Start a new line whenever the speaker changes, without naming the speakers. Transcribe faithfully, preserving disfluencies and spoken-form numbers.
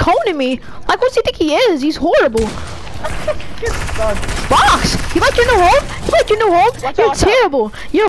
honing me. Like, what's he think he is? He's horrible. Box! You like your new home? You like your new home?
Watch
You're
out, watch out.
terrible. You're